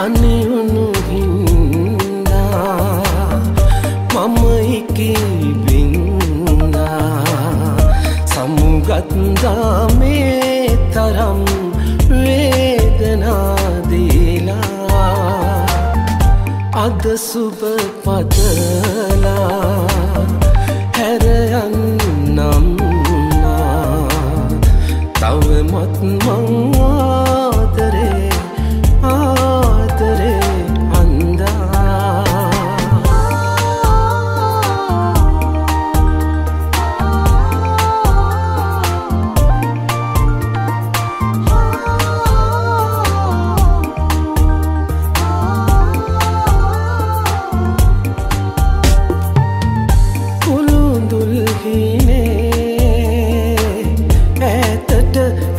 තනිවුණු හින්දා මම ඉකිබින්දා සමුගත්දා මේ තරම් වේදනා දීලා අද සුබ පතලා හැර යන්නම් තවමත් මං ආදරේ අන්දා කුළුඳුල් හිනේ ඈතට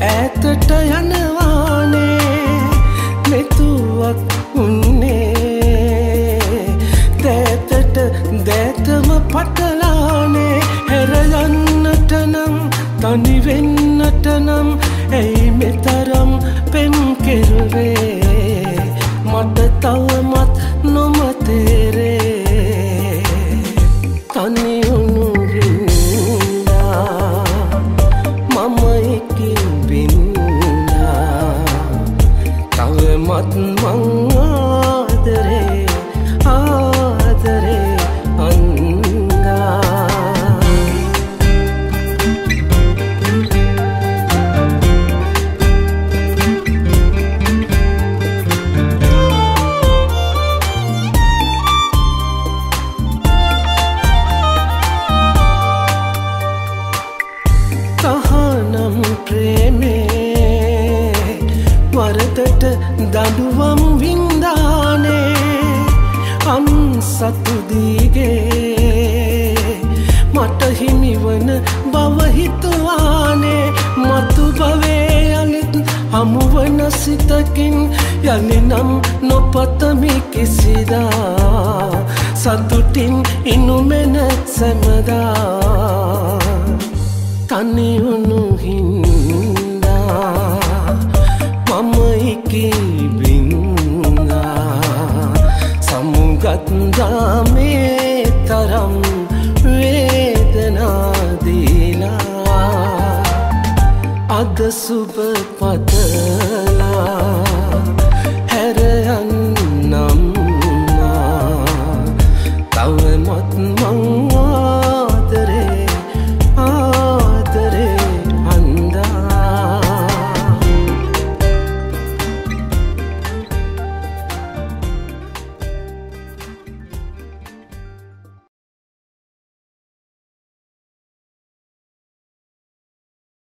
යනවානේ මෙතුවක් උන්නේ දෑතම පටලානේ හැර යන්නට නම් තනි වෙන්නට නම් ඇයි මෙතරම් පෙම් කෙරුවේ මට තවමත් නොමතේරේ තනි වුණු හින්දා මම ඉකිබින්දා තවමත් මං ආදරේ අන්දා තහනම් ප්‍රේමේ වරදට දඬුවම් වින්දානේ අන්සතු දීගේ මට හිමිවන බව හිතුවානේ මතු භවේ යලිත් හමුවන සිතකින් යලිනම් නොපතමි කිසිදා සතුටින් ඉනුමෙන සැමදා තනිවුණු හින්දා මම ඉකිබින්දා සමුගත්දා මේ තරම් වේදනා දීලා අද සුබ පතලා